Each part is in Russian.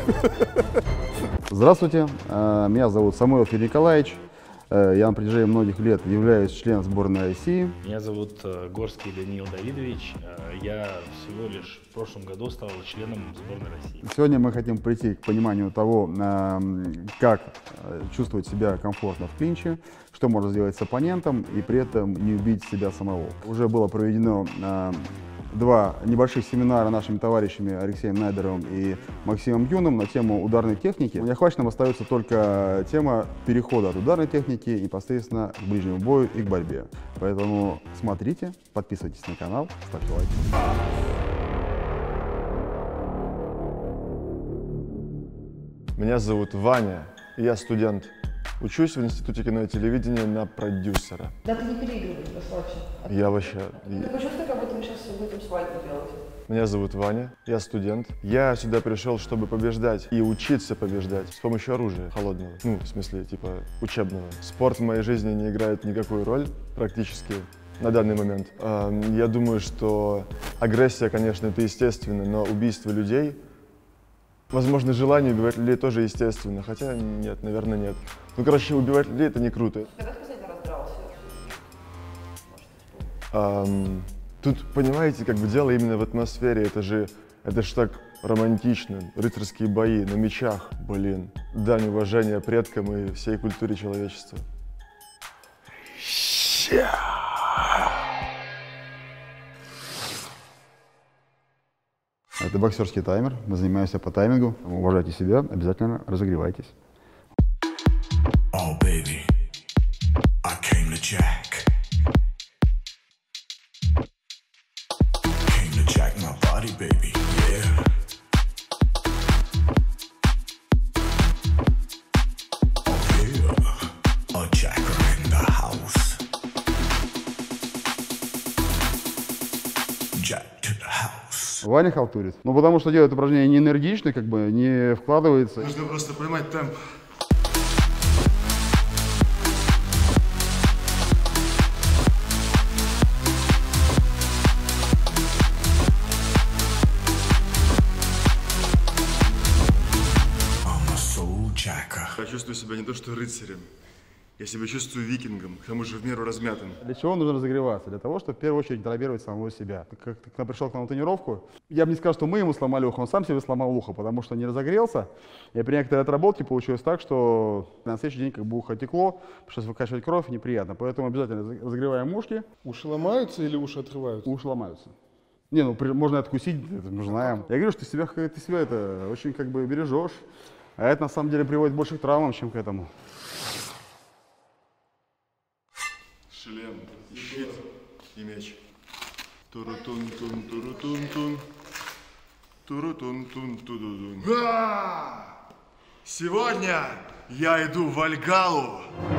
Здравствуйте, меня зовут Самойлов Юрий Николаевич. Я на протяжении многих лет являюсь членом сборной России. Меня зовут Горский Даниил Давидович. Я всего лишь в прошлом году стал членом сборной России. Сегодня мы хотим прийти к пониманию того, как чувствовать себя комфортно в клинче, что можно сделать с оппонентом и при этом не убить себя самого. Уже было проведено два небольших семинара нашими товарищами Алексеем Найдеровым и Максимом Юным на тему ударной техники. Неохваченным остается только тема перехода от ударной техники непосредственно к ближнему бою и к борьбе. Поэтому смотрите, подписывайтесь на канал, ставьте лайки. Меня зовут Ваня, я студент. Учусь в Институте кино и телевидения на продюсера. Да ты не переигрывай, расслабься. Я вообще... Ты почувствуй, как будто мы сейчас будем свадьбу делать. Меня зовут Ваня, я студент. Я сюда пришел, чтобы побеждать и учиться побеждать с помощью оружия холодного. Ну, в смысле, типа, учебного. Спорт в моей жизни не играет никакую роль практически на данный момент. Я думаю, что агрессия, конечно, это естественно, но убийство людей... Возможно, желание убивать людей тоже естественно, хотя нет, наверное, нет. Ну, короче, убивать людей — это не круто. Когда ты последний раз дрался? Тут, понимаете, как бы дело именно в атмосфере, это ж так романтично. Рыцарские бои на мечах, блин. Дань уважения предкам и всей культуре человечества. Это боксерский таймер, мы занимаемся по таймингу. Уважайте себя, обязательно разогревайтесь. Oh, baby, I came to jack. Came to jack my body, baby, yeah. Oh, yeah, a jacker in the house. Jack to the house. Ваня халтурит. Ну, потому что делает упражнение не энергично, как бы не вкладывается. Нужно просто поймать темп. Я чувствую себя не то что рыцарем, я себя чувствую викингом, к тому же в меру размятым. Для чего нужно разогреваться? Для того, чтобы в первую очередь контролировать самого себя. Как когда пришел к нам на тренировку, я бы не сказал, что мы ему сломали ухо, он сам себе сломал ухо, потому что не разогрелся. И при некоторой отработке получилось так, что на следующий день как бы ухо текло, пришлось выкачивать кровь, неприятно. Поэтому обязательно разогреваем ушки. Уши ломаются или уши отрываются? Уши ломаются. Не, ну можно откусить, это мы знаем. Я говорю, что ты себя это очень как бы бережешь. А это на самом деле приводит больше к травмам, чем к этому. Шлем, щит и меч. Турутун-тун, турутун-тун. Турутун-тун, тудудун. Сегодня я иду в Вальгаллу.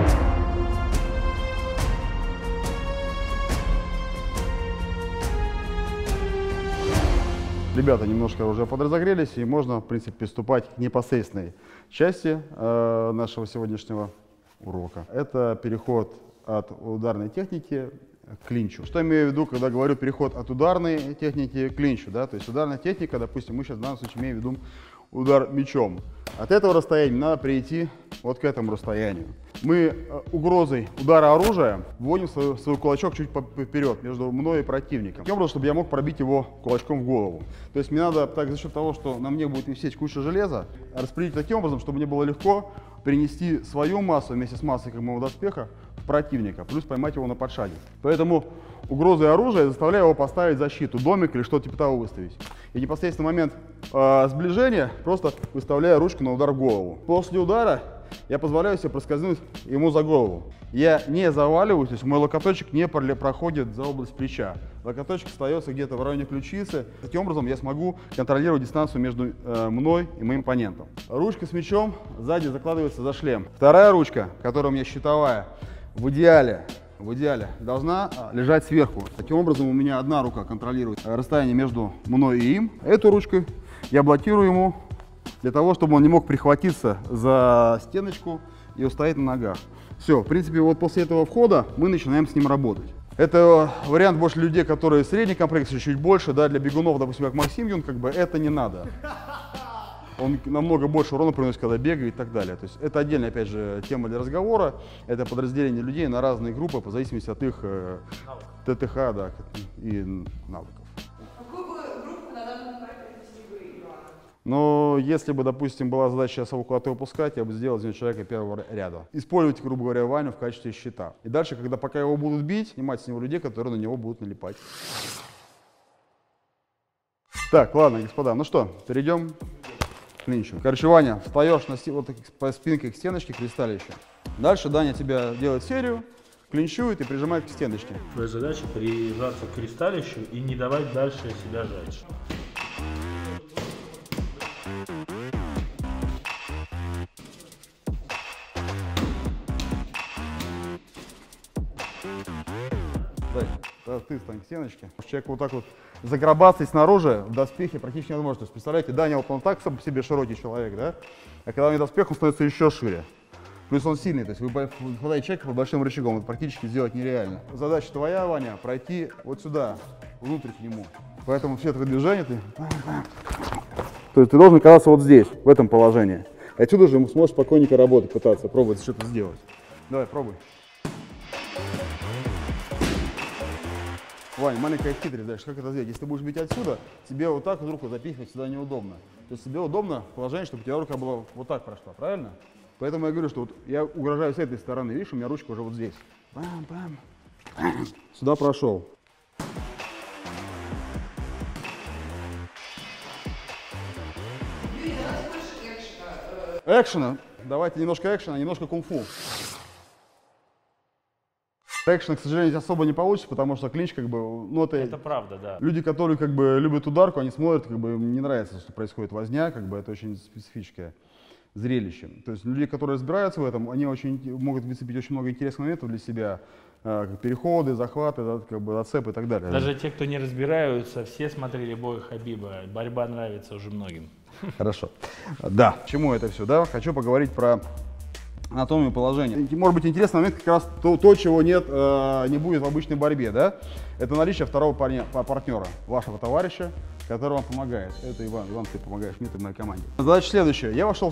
Ребята немножко уже подразогрелись, и можно, в принципе, приступать к непосредственной части нашего сегодняшнего урока. Это переход от ударной техники к клинчу. Что имею в виду, когда говорю переход от ударной техники к клинчу? Да? То есть ударная техника, допустим, мы сейчас в данном случае имеем в виду удар мечом. От этого расстояния надо перейти вот к этому расстоянию. Мы угрозой удара оружия вводим свой кулачок чуть вперед между мной и противником. Таким образом, чтобы я мог пробить его кулачком в голову. То есть мне надо, так, за счет того, что на мне будет висеть куча железа, распределить таким образом, чтобы мне было легко перенести свою массу вместе с массой как моего доспеха в противника, плюс поймать его на подшаге. Поэтому угрозой оружия я заставляю его поставить защиту, домик или что-то типа того выставить. И непосредственно момент сближения просто выставляю ручку на удар в голову. После удара я позволяю себе проскользнуть ему за голову. Я не заваливаюсь, то есть мой локоточек не проходит за область плеча. Локоточек остается где-то в районе ключицы. Таким образом я смогу контролировать дистанцию между мной и моим оппонентом. Ручка с мечом сзади закладывается за шлем. Вторая ручка, которая у меня щитовая, в идеале должна лежать сверху. Таким образом у меня одна рука контролирует расстояние между мной и им. Эту ручку я блокирую ему для того, чтобы он не мог прихватиться за стеночку и устоять на ногах. Все, в принципе, вот после этого входа мы начинаем с ним работать. Это вариант больше для людей, которые средней комплекции, чуть больше, да, для бегунов, допустим, как Максим Юн, как бы это не надо. Он намного больше урона приносит, когда бегает и так далее. То есть это отдельная, опять же, тема для разговора. Это подразделение людей на разные группы, по зависимости от их ТТХ, да, и навыков. Какую бы группу на данном этапе отнесли бы Ивана? Но если бы, допустим, была задача его куда-то выпускать, я бы сделал из него человека первого ряда. Использовать, грубо говоря, Ваню в качестве щита. И дальше, пока его будут бить, снимать с него людей, которые на него будут налипать. Так, ладно, господа, ну что, перейдем к клинчу. Короче, Ваня, встаешь вот по спинке к стеночке кристаллища. Дальше Даня тебя делает серию, клинчует и прижимает к стеночке. Твоя задача прижаться к кристаллищу и не давать дальше себя жать. Да, ты стань к стеночке. Человек вот так вот заграбаться снаружи в доспехе практически невозможно. То есть, представляете, Даня вот он так сам по себе широкий человек, да? А когда у него доспех, он становится еще шире. Плюс он сильный, то есть вы хватаете человека под большим рычагом, это практически сделать нереально. Задача твоя, Ваня, пройти вот сюда, внутрь к нему. Поэтому все твои движения ты... То есть ты должен оказаться вот здесь, в этом положении. Отсюда же сможешь спокойненько работать, пытаться, пробовать что-то сделать. Давай, пробуй. Вань, маленькая хитрость, знаешь, как это сделать? Если ты будешь бить отсюда, тебе вот так вот руку запихивать сюда неудобно. То есть тебе удобно положение, чтобы у тебя рука была вот так прошла, правильно? Поэтому я говорю, что вот я угрожаю с этой стороны, видишь, у меня ручка уже вот здесь. Бам-бам. Сюда прошел. Юрий, давайте больше экшена. Экшена. Давайте немножко экшена, немножко кунг-фу. Экшена, к сожалению, особо не получится, потому что клинч, ну Это правда, да. люди, которые, любят ударку, они смотрят, им не нравится, что происходит возня, это очень специфическое зрелище. То есть люди, которые разбираются в этом, они могут выцепить очень много интересных моментов для себя, как переходы, захваты, зацепы и так далее. Даже те, кто не разбираются, все смотрели бой Хабиба. Борьба нравится уже многим. Хорошо. Да, к чему это все, да? Хочу поговорить про анатомию положения. Может быть, интересный момент как раз то, чего не будет в обычной борьбе, да? Это наличие второго партнера, вашего товарища, который вам помогает. Это Иван. Иван, ты помогаешь мне, ты в моей команде. Задача следующая. Я вошел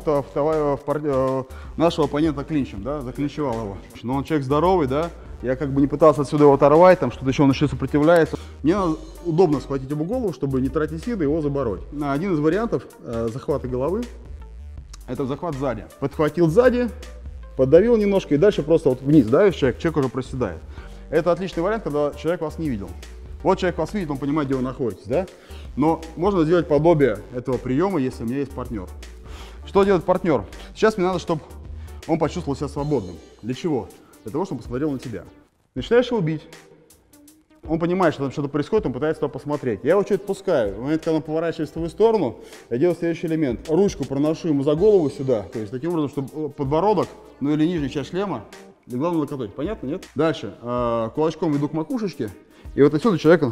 в нашего оппонента клинчем, да, заклинчевал его. Но он человек здоровый, да, я не пытался отсюда его оторвать, что-то еще он еще сопротивляется. Мне надо удобно схватить его голову, чтобы не тратить силы и его забороть. Один из вариантов захвата головы – это захват сзади. Подхватил сзади, поддавил немножко и дальше просто вот вниз давишь человек уже проседает. Это отличный вариант, когда человек вас не видел. Вот человек вас видит, он понимает, где вы находитесь, да? Но можно сделать подобие этого приема, если у меня есть партнер. Что делает партнер? Сейчас мне надо, чтобы он почувствовал себя свободным. Для чего? Для того, чтобы посмотрел на тебя. Начинаешь его бить. Он понимает, что там что-то происходит, он пытается туда посмотреть. Я его чуть отпускаю. В момент, когда он поворачивается в твою сторону, я делаю следующий элемент. Ручку проношу ему за голову сюда, то есть таким образом, чтобы подбородок, или нижняя часть шлема легла на локоток. Понятно, нет? Дальше. Кулачком иду к макушечке, и вот отсюда человека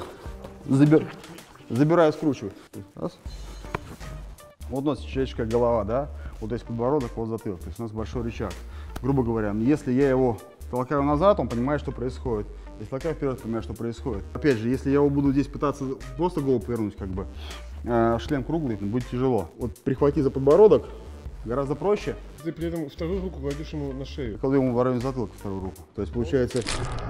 забираю, скручиваю. Раз. Вот у нас человеческая голова, да? Вот здесь подбородок, вот затылок. То есть у нас большой рычаг. Грубо говоря, если я его толкаю назад, он понимает, что происходит. Если толкаю вперед, понимаю, что происходит. Опять же, если я его буду здесь пытаться просто голову повернуть, шлем круглый, будет тяжело. Вот прихвати за подбородок, гораздо проще. Ты при этом вторую руку кладешь ему на шею. Кладу ему в районе затылка вторую руку. То есть получается,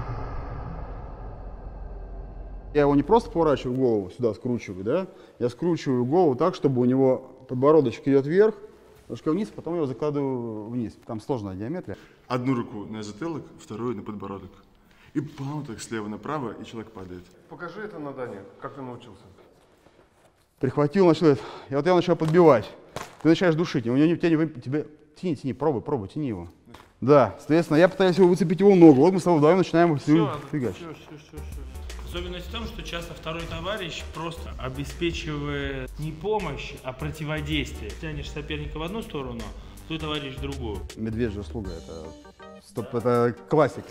я его не просто поворачиваю голову, сюда скручиваю, да? Я скручиваю голову так, чтобы у него подбородочек идет вверх, немножко вниз, потом я его закладываю вниз. Там сложная геометрия. Одну руку на затылок, вторую на подбородок. И плавно так слева направо, и человек падает. Покажи это на Дане, как ты научился. Прихватил, начал, я начал подбивать. Ты начинаешь душить, у него тебе тяни, пробуй, тяни его. Да, соответственно, я пытаюсь выцепить его ногу. Вот мы с тобой вдвоем начинаем фигач. Особенность в том, что часто второй товарищ просто обеспечивает не помощь, а противодействие. Тянешь соперника в одну сторону, твой товарищ в другую. Медвежья услуга, это классика.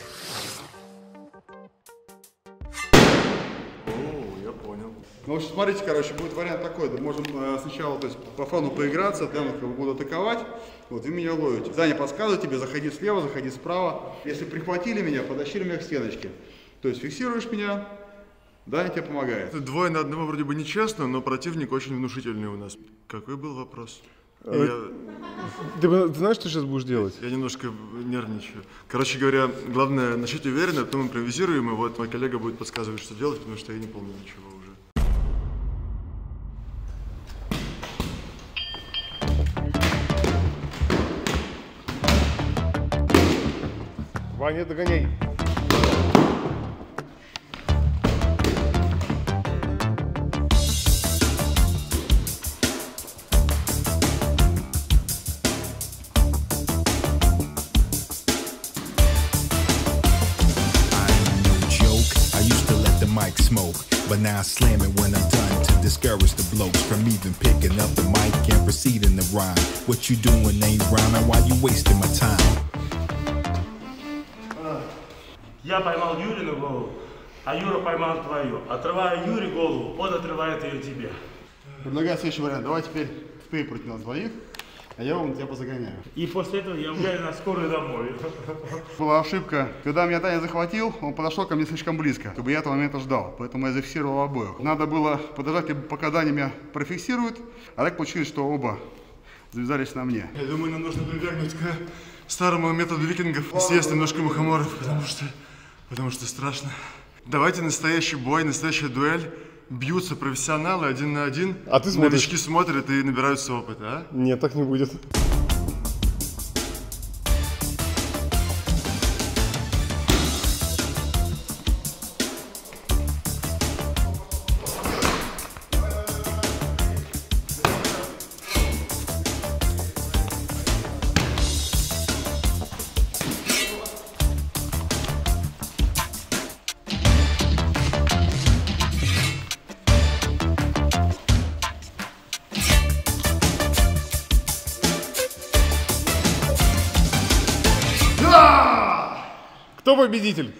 Я понял. Ну, в общем, смотрите, будет вариант такой. Можем сначала, по фану поиграться, я буду атаковать, вот вы меня ловите. Даня подсказывает тебе, заходи слева, заходи справа. Если прихватили меня, подтащили меня к стеночке. То есть фиксируешь меня, Даня тебе помогает. 2 на 1 вроде бы нечестно, но противник очень внушительный у нас. Какой был вопрос? Ты знаешь, что сейчас будешь делать? Я немножко нервничаю. Короче говоря, главное начать уверенно, потом импровизируем, и вот мой коллега будет подсказывать, что делать, потому что я не помню ничего уже. Ваня, догоняй. Mic smoke, but now I slam it when I'm done to discourage the blokes from even picking up the mic and proceeding to rhyme. What you doing ain't rhyming, why you wasting my time? Я поймал Юрину голову, а Юра поймал твою. Отрывая Юре голову, он отрывает ее тебе. Предлагаю следующий вариант. Давай теперь ты против нас двоих, а я вам тебя позагоняю. И после этого я угоняю на скорую домой. Была ошибка. Когда меня Таня захватил, он подошел ко мне слишком близко, чтобы я этого момента ждал. Поэтому я зафиксировал обоих. Надо было подождать, пока Даня меня профиксирует, а так получилось, что оба завязались на мне. Я думаю, нам нужно прибегнуть к старому методу викингов, съесть немножко мухоморов, потому что страшно. Давайте настоящий бой, настоящая дуэль. Бьются профессионалы 1 на 1, а ты смотришь. Новички смотрят и набираются опыта, а? Нет, так не будет. Кто победитель?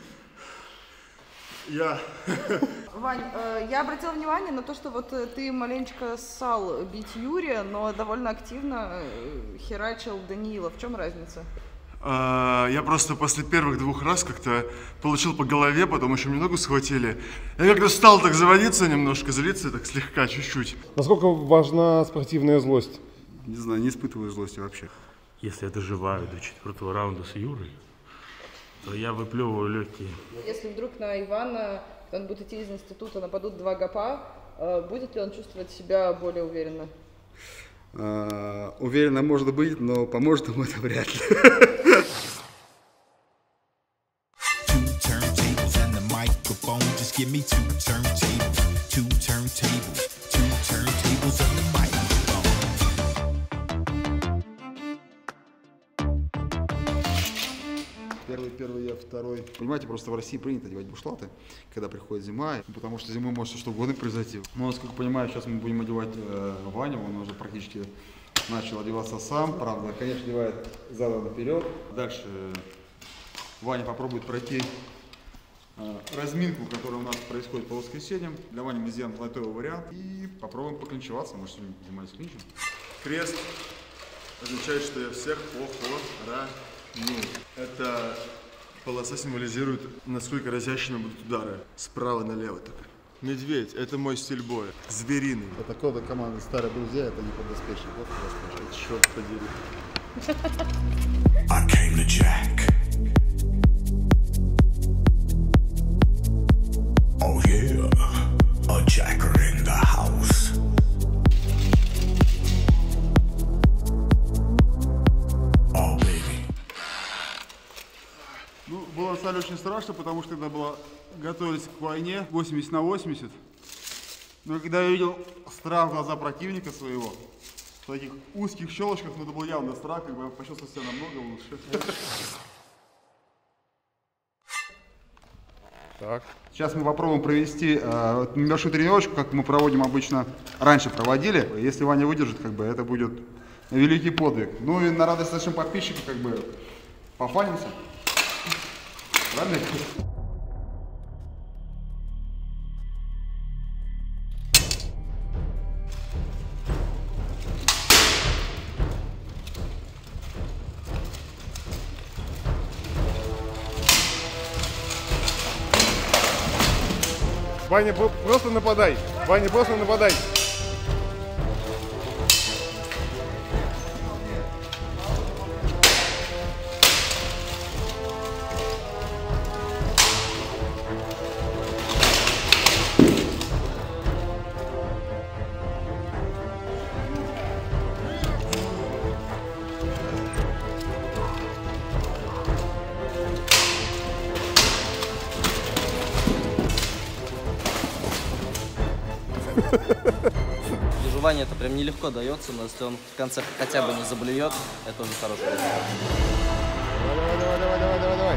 Я. Вань, я обратила внимание на то, что вот ты маленечко ссал бить Юрия, но довольно активно херачил Даниила. В чем разница? Я просто после первых 2 раз как-то получил по голове, потом еще мне ногу схватили. Я как-то стал так заводиться немножко, злиться так слегка, чуть-чуть. Насколько важна спортивная злость? Не знаю, не испытываю злости вообще. Если я доживаю до 4-го раунда с Юрой, то я выплевываю легкие. Если вдруг на Ивана, он будет идти из института, нападут 2 гопа, будет ли он чувствовать себя более уверенно? Уверенно может быть, но поможет ему это вряд ли. Первый я, второй. Понимаете, просто в России принято одевать бушлаты, когда приходит зима, потому что зимой может что угодно произойти. Но, насколько понимаю, сейчас мы будем одевать Ваню, он уже практически начал одеваться сам, правда, конечно, одевает задом наперед. Дальше Ваня попробует пройти разминку, которая у нас происходит по воскресеньям. Для Вани мы сделаем золотой вариант и попробуем поклинчеваться, может, сегодня занимались клинчем. Крест означает, что я всех похороню. Эта полоса символизирует, насколько разящими будут удары. Справа налево только. Медведь – это мой стиль боя. Звериный. Это кода команды «Старые друзья», это не подоспешный. Вот просто, черт подери. I came to Jack. Oh yeah, a jacker in the house. Oh baby. Ну, было на самом деле очень страшно, потому что тогда было готовились к войне 80 на 80. Но когда я видел страх в глаза противника своего, в таких узких щелочках, ну это был явно страх, как бы я почувствовал себя намного лучше. Так. Сейчас мы попробуем провести небольшую тренировочку, как мы проводим обычно, раньше проводили. Если Ваня выдержит, как бы это будет великий подвиг. Ну и на радость нашим подписчикам, как бы, пофанимся. Правильно? Ваня, просто нападай. Ваня, просто нападай. Выживание это прям нелегко дается, но если он в конце хотя бы не заблюет, это уже хороший результат. Давай.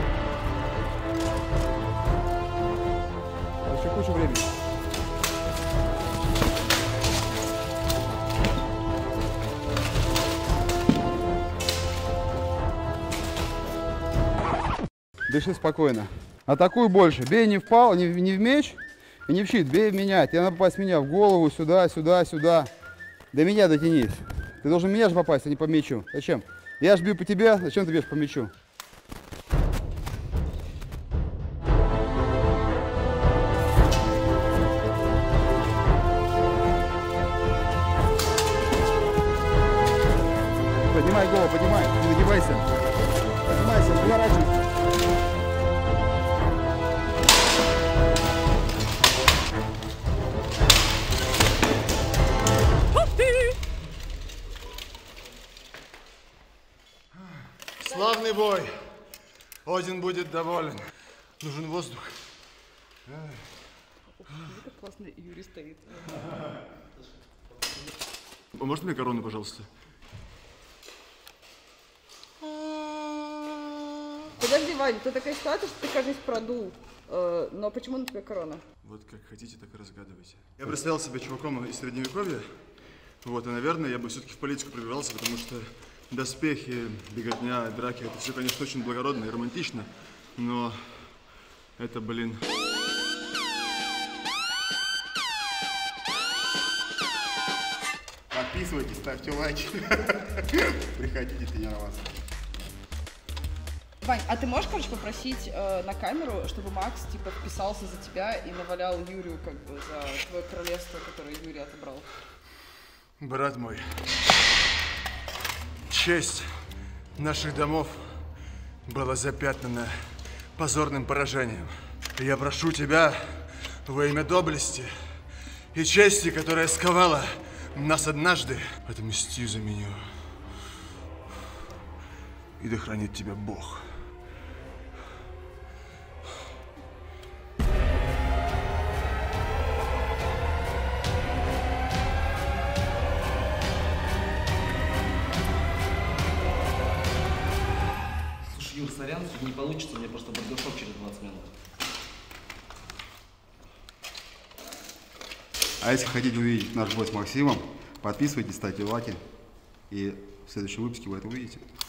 Еще куча времени. Дыши спокойно. Атакуй больше. Бей не в пал, не в меч и не в щит. Бей в меня. Тебе надо попасть в меня в голову, сюда. До меня дотянись. Ты должен в меня же попасть, а не по мячу. Зачем? Я ж бью по тебе, зачем ты бьешь по мячу? Поднимай голову, поднимай, не нагибайся. Поднимайся, разворачивайся. Славный бой. Один будет доволен. Нужен воздух. Как классно Юрий стоит. Может мне корону, пожалуйста? Подожди, Вань, тут такая ситуация, что ты, кажется, продул. Но почему на тебе корона? Вот как хотите, так и разгадывайте. Я представлял себя чуваком из Средневековья. Вот, и, наверное, я бы все-таки в политику пробивался, потому что доспехи, беготня, драки, это все, конечно, очень благородно и романтично, но это, блин... Подписывайтесь, ставьте лайки. Приходите тренироваться. Вань, а ты можешь, короче, попросить на камеру, чтобы Макс, типа, вписался за тебя и навалял Юрию, как бы, за твое королевство, которое Юрий отобрал? Брат мой, честь наших домов была запятнана позорным поражением. Я прошу тебя во имя доблести и чести, которая сковала нас однажды, отмсти за меня. И да хранит тебя Бог. Юр, сорян, не получится, мне просто барбершоп через 20 минут. А если хотите увидеть наш бой с Максимом, подписывайтесь, ставьте лайки. И в следующем выпуске вы это увидите.